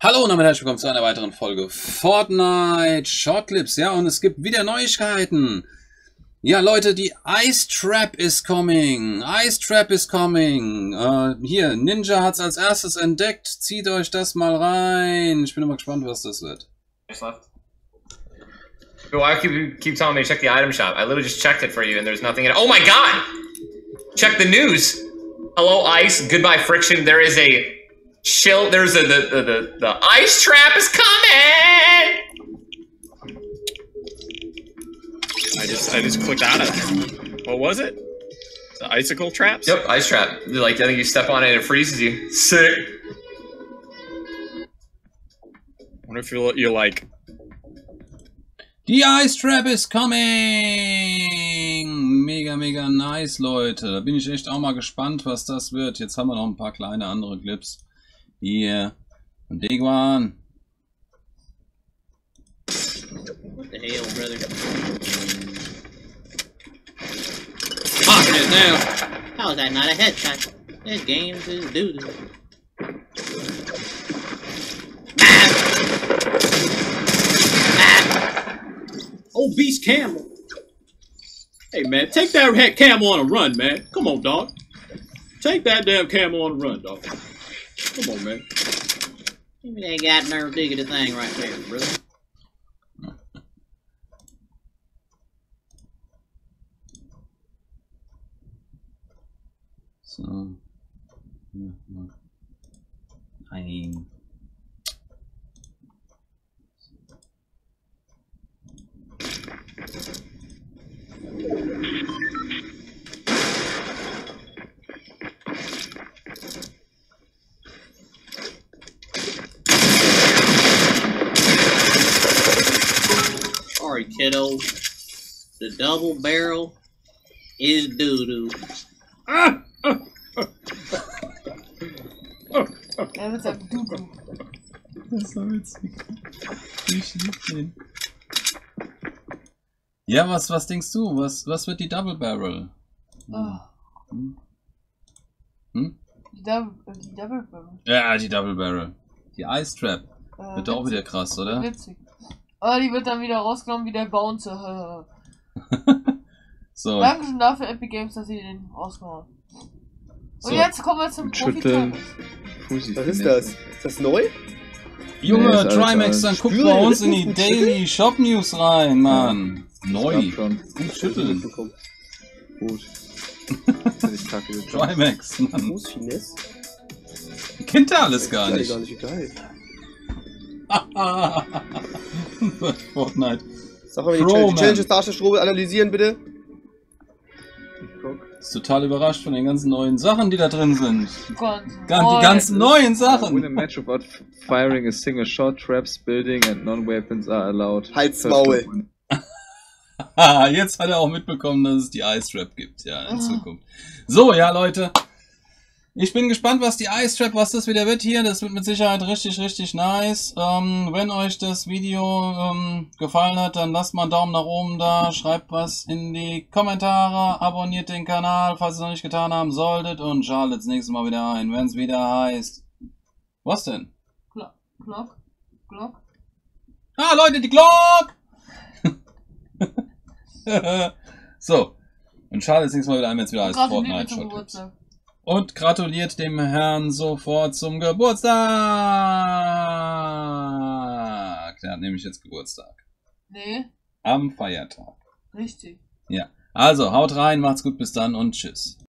Hallo und damit herzlich willkommen zu einer weiteren Folge Fortnite Shortclips. Ja, und es gibt wieder Neuigkeiten. Ja, Leute, die Ice Trap is coming. Ice Trap is coming. Hier, Ninja hat es als erstes entdeckt. Zieht euch das mal rein. Ich bin immer gespannt, was das wird. Why keep telling me to check the item shop? I literally just checked it for you and there's nothing in it. Oh my god! Check the news! Hello, Ice. Goodbye, Friction. There is a chill. There's the ice trap is coming! I just clicked out of it. What was it? The icicle traps? Yep, ice trap. Like, I think you step on it and it freezes you. Sick. I wonder if you're like... Die Ice Trap is coming! Mega, mega nice, Leute. Da bin ich echt auch mal gespannt, was das wird. Jetzt haben wir noch ein paar kleine andere Clips. Hier. Und Degwan. What the hell, brother? Fuck it now! How is that not a headshot? That game is doo-doo. Oh, Beast Camel. Hey, man, take that heck camel on a run, man. Come on, dog. Take that damn camel on a run, dog. Come on, man. Give me that got nerve diggity thing right there, brother. So. Nein. Sorry, kiddo. The double barrel is doo-doo. Er wird sagen, du. Das ist so witzig. Ich lieb den. Ja, was denkst du? Was wird die Double Barrel? Oh. Hm? Die Double Barrel. Ja, die Double Barrel. Die Ice Trap. Wird auch wieder krass, oder? Witzig. Aber die wird dann wieder rausgenommen wie der Bouncer. So. Dankeschön dafür, Epic Games, dass sie den rausgehauen. Und So. jetzt kommen wir zum Profi-Service. Was ist das? Ist das neu? Junge, Nee, ist Trimax, dann alles guck Spüre bei den uns in die Rücken, Daily Shop News rein, Mann. Neu. Schon. Gut schütteln. Gut. Finde ich kacke. Trimax, Mann. Fußfinesse? Kennt er alles gar Das nicht. ist gar nicht wie geil. Fortnite. Sag mal, die Pro, man. Challenges Darstellungsprobe analysieren, bitte. Ist total überrascht von den ganzen neuen Sachen, die da drin sind. Die Die ganzen neuen Win a Sachen. match without firing a single shot, traps, building and non-weapons are allowed. Halt's Maul. Jetzt hat er auch mitbekommen, dass es die Ice Trap gibt, ja, in Zukunft. So, ja, Leute. Ich bin gespannt, was die Ice Trap, was das wieder wird hier. Das wird mit Sicherheit richtig, richtig nice. Wenn euch das Video gefallen hat, dann lasst mal einen Daumen nach oben da, schreibt was in die Kommentare, abonniert den Kanal, falls ihr es noch nicht getan haben solltet und schaltet das nächste Mal wieder ein, wenn es wieder heißt. Was denn? Glock. Ah, Leute, die Glock! So. Und schaltet das nächste Mal wieder ein, wenn es wieder heißt Gratuliere Fortnite zum Shortclips. Geburtstag. Und gratuliert dem Herrn sofort zum Geburtstag. Der hat nämlich jetzt Geburtstag. Nee, Am Feiertag. richtig. Ja. Also, haut rein, macht's gut, bis dann und tschüss.